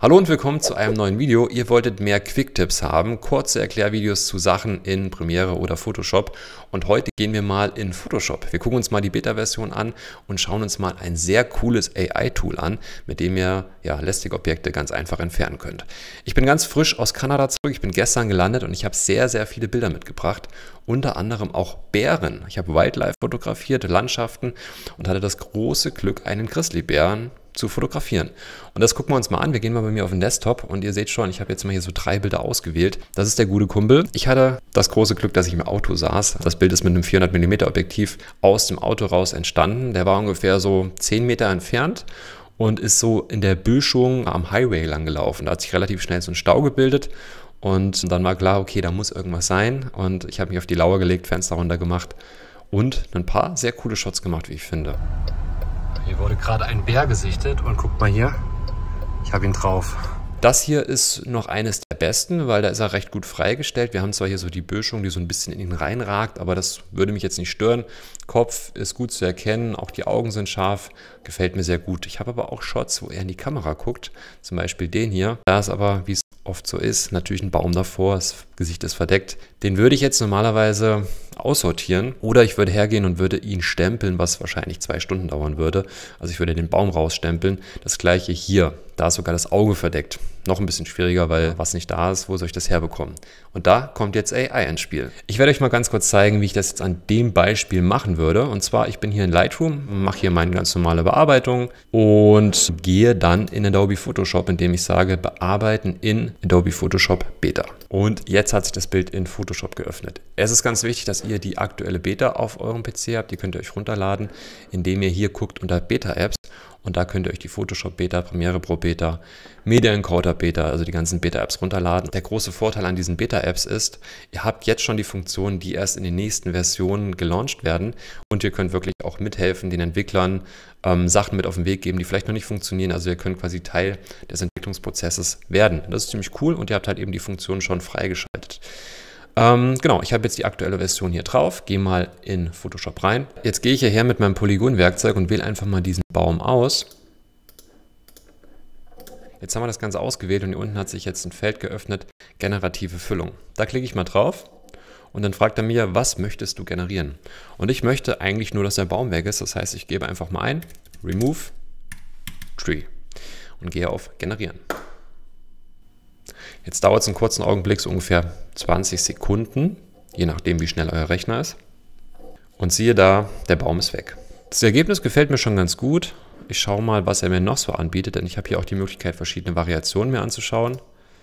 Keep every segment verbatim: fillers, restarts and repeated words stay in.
Hallo und willkommen zu einem neuen Video. Ihr wolltet mehr Quick-Tipps haben, kurze Erklärvideos zu Sachen in Premiere oder Photoshop. Und heute gehen wir mal in Photoshop. Wir gucken uns mal die Beta-Version an und schauen uns mal ein sehr cooles A I-Tool an, mit dem ihr ja, lästige Objekte ganz einfach entfernen könnt. Ich bin ganz frisch aus Kanada zurück, ich bin gestern gelandet und ich habe sehr, sehr viele Bilder mitgebracht. Unter anderem auch Bären. Ich habe Wildlife fotografiert, Landschaften und hatte das große Glück, einen Grizzlybären zu fotografieren. Und das gucken wir uns mal an. Wir gehen mal bei mir auf den Desktop und ihr seht schon, ich habe jetzt mal hier so drei Bilder ausgewählt. Das ist der gute Kumpel. Ich hatte das große Glück, dass ich im Auto saß. Das Bild ist mit einem vierhundert Millimeter Objektiv aus dem Auto raus entstanden. Der war ungefähr so zehn Meter entfernt und ist so in der Böschung am Highway lang gelaufen. Da hat sich relativ schnell so ein Stau gebildet. Und dann war klar, okay, da muss irgendwas sein. Und ich habe mich auf die Lauer gelegt, Fenster runter gemacht und ein paar sehr coole Shots gemacht, wie ich finde. Hier wurde gerade ein Bär gesichtet und guckt mal hier, ich habe ihn drauf. Das hier ist noch eines der besten, weil da ist er recht gut freigestellt. Wir haben zwar hier so die Böschung, die so ein bisschen in ihn reinragt, aber das würde mich jetzt nicht stören. Kopf ist gut zu erkennen, auch die Augen sind scharf, gefällt mir sehr gut. Ich habe aber auch Shots, wo er in die Kamera guckt, zum Beispiel den hier. Da ist aber, wie es oft so ist, natürlich ein Baum davor, das Gesicht ist verdeckt. Den würde ich jetzt normalerweise aussortieren oder ich würde hergehen und würde ihn stempeln, was wahrscheinlich zwei Stunden dauern würde. Also ich würde den Baum rausstempeln. Das gleiche hier, da ist sogar das Auge verdeckt. Noch ein bisschen schwieriger, weil was nicht da ist, wo soll ich das herbekommen? Und da kommt jetzt A I ins Spiel. Ich werde euch mal ganz kurz zeigen, wie ich das jetzt an dem Beispiel machen würde. Und zwar, ich bin hier in Lightroom, mache hier meine ganz normale Bearbeitung und gehe dann in Adobe Photoshop, indem ich sage, bearbeiten in Adobe Photoshop Beta. Und jetzt hat sich das Bild in Photoshop geöffnet. Es ist ganz wichtig, dass ihr die aktuelle Beta auf eurem P C habt. Die könnt ihr euch runterladen, indem ihr hier guckt unter Beta-Apps. Und da könnt ihr euch die Photoshop Beta, Premiere Pro Beta, Media Encoder Beta, also die ganzen Beta-Apps runterladen. Der große Vorteil an diesen Beta-Apps ist, ihr habt jetzt schon die Funktionen, die erst in den nächsten Versionen gelauncht werden. Und ihr könnt wirklich auch mithelfen, den Entwicklern ähm, Sachen mit auf den Weg geben, die vielleicht noch nicht funktionieren. Also ihr könnt quasi Teil des Entwicklungsprozesses werden. Das ist ziemlich cool und ihr habt halt eben die Funktionen schon freigeschaltet. Ähm, genau, ich habe jetzt die aktuelle Version hier drauf, gehe mal in Photoshop rein. Jetzt gehe ich hierher mit meinem Polygon-Werkzeug und wähle einfach mal diesen Baum aus. Jetzt haben wir das Ganze ausgewählt und hier unten hat sich jetzt ein Feld geöffnet, generative Füllung. Da klicke ich mal drauf und dann fragt er mir, was möchtest du generieren? Und ich möchte eigentlich nur, dass der Baum weg ist. Das heißt, ich gebe einfach mal ein, Remove Tree und gehe auf Generieren. Jetzt dauert es einen kurzen Augenblick, so ungefähr zwanzig Sekunden, je nachdem wie schnell euer Rechner ist. Und siehe da, der Baum ist weg. Das Ergebnis gefällt mir schon ganz gut. Ich schaue mal, was er mir noch so anbietet, denn ich habe hier auch die Möglichkeit, verschiedene Variationen mir anzuschauen.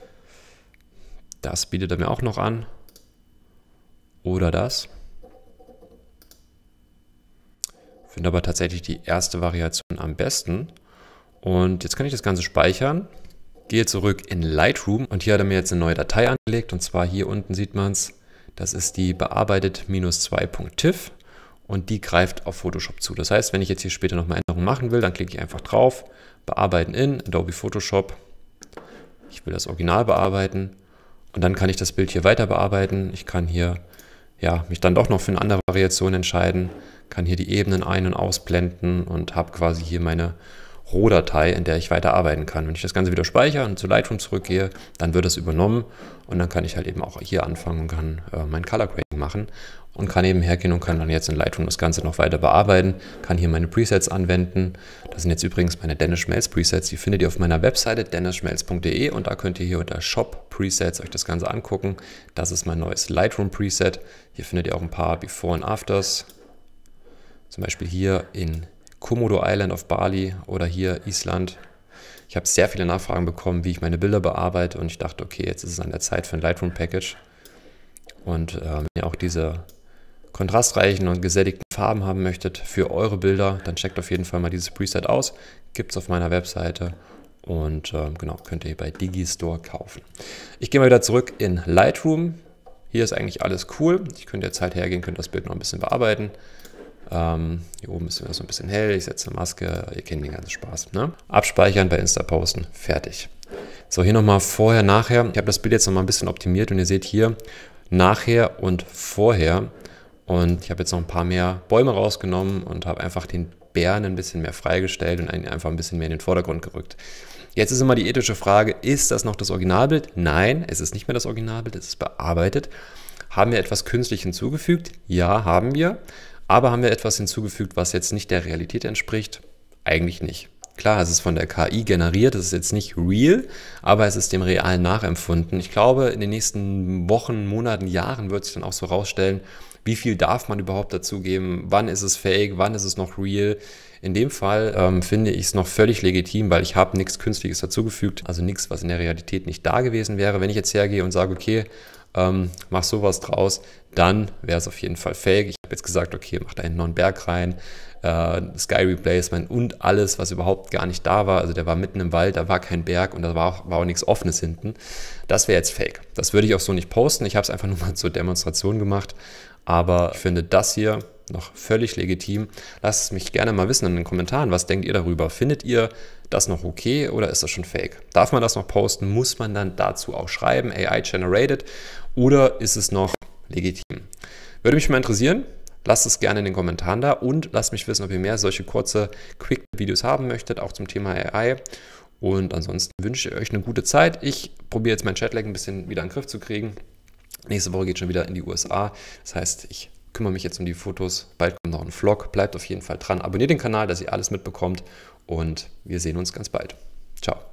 Das bietet er mir auch noch an. Oder das. Ich finde aber tatsächlich die erste Variation am besten. Und jetzt kann ich das Ganze speichern. Gehe zurück in Lightroom und hier hat er mir jetzt eine neue Datei angelegt und zwar hier unten sieht man es, das ist die bearbeitet zwei Punkt tiff und die greift auf Photoshop zu. Das heißt, wenn ich jetzt hier später nochmal Änderungen machen will, dann klicke ich einfach drauf, bearbeiten in Adobe Photoshop, ich will das Original bearbeiten und dann kann ich das Bild hier weiter bearbeiten. Ich kann hier ja, mich dann doch noch für eine andere Variation entscheiden, kann hier die Ebenen ein- und ausblenden und habe quasi hier meine Rohdatei, in der ich weiter arbeiten kann. Wenn ich das Ganze wieder speichere und zu Lightroom zurückgehe, dann wird es übernommen und dann kann ich halt eben auch hier anfangen und kann äh, mein Color Grading machen und kann eben hergehen und kann dann jetzt in Lightroom das Ganze noch weiter bearbeiten, kann hier meine Presets anwenden. Das sind jetzt übrigens meine Dennis Schmelz Presets, die findet ihr auf meiner Webseite dennis schmelz punkt de und da könnt ihr hier unter Shop Presets euch das Ganze angucken. Das ist mein neues Lightroom Preset. Hier findet ihr auch ein paar Before and Afters, zum Beispiel hier in Komodo Island auf Bali oder hier Island. Ich habe sehr viele Nachfragen bekommen, wie ich meine Bilder bearbeite und ich dachte, okay, jetzt ist es an der Zeit für ein Lightroom-Package. Und äh, wenn ihr auch diese kontrastreichen und gesättigten Farben haben möchtet für eure Bilder, dann checkt auf jeden Fall mal dieses Preset aus. Gibt es auf meiner Webseite und äh, genau, könnt ihr hier bei Digistore kaufen. Ich gehe mal wieder zurück in Lightroom. Hier ist eigentlich alles cool. Ich könnte jetzt halt hergehen, könnte das Bild noch ein bisschen bearbeiten. Ähm, hier oben ist wieder so ein bisschen hell, ich setze eine Maske, ihr kennt den ganzen Spaß. Ne? Abspeichern, bei Insta posten, fertig. So, hier nochmal vorher, nachher. Ich habe das Bild jetzt nochmal ein bisschen optimiert und ihr seht hier nachher und vorher. Und ich habe jetzt noch ein paar mehr Bäume rausgenommen und habe einfach den Bären ein bisschen mehr freigestellt und ihn einfach ein bisschen mehr in den Vordergrund gerückt. Jetzt ist immer die ethische Frage, ist das noch das Originalbild? Nein, es ist nicht mehr das Originalbild, es ist bearbeitet. Haben wir etwas künstlich hinzugefügt? Ja, haben wir. Aber haben wir etwas hinzugefügt, was jetzt nicht der Realität entspricht? Eigentlich nicht. Klar, es ist von der K I generiert, es ist jetzt nicht real, aber es ist dem Realen nachempfunden. Ich glaube, in den nächsten Wochen, Monaten, Jahren wird sich dann auch so rausstellen, wie viel darf man überhaupt dazugeben, wann ist es fake, wann ist es noch real. In dem Fall ähm, finde ich es noch völlig legitim, weil ich habe nichts Künstliches dazugefügt, also nichts, was in der Realität nicht da gewesen wäre. Wenn ich jetzt hergehe und sage, okay, ähm, mach sowas draus, dann wäre es auf jeden Fall fake. Ich habe jetzt gesagt, okay, mach da hinten noch einen Berg rein, äh, Sky Replacement und alles, was überhaupt gar nicht da war. Also der war mitten im Wald, da war kein Berg und da war auch, war auch nichts Offenes hinten. Das wäre jetzt fake. Das würde ich auch so nicht posten. Ich habe es einfach nur mal zur Demonstration gemacht. Aber ich finde das hier noch völlig legitim. Lasst es mich gerne mal wissen in den Kommentaren. Was denkt ihr darüber? Findet ihr das noch okay oder ist das schon fake? Darf man das noch posten? Muss man dann dazu auch schreiben, A I-generated, oder ist es noch legitim? Würde mich mal interessieren. Lasst es gerne in den Kommentaren da und lasst mich wissen, ob ihr mehr solche kurze Quick-Videos haben möchtet, auch zum Thema A I. Und ansonsten wünsche ich euch eine gute Zeit. Ich probiere jetzt mein Chatlag ein bisschen wieder in den Griff zu kriegen. Nächste Woche geht schon wieder in die U S A. Das heißt, ich kümmere mich jetzt um die Fotos. Bald kommt noch ein Vlog. Bleibt auf jeden Fall dran. Abonniert den Kanal, dass ihr alles mitbekommt. Und wir sehen uns ganz bald. Ciao.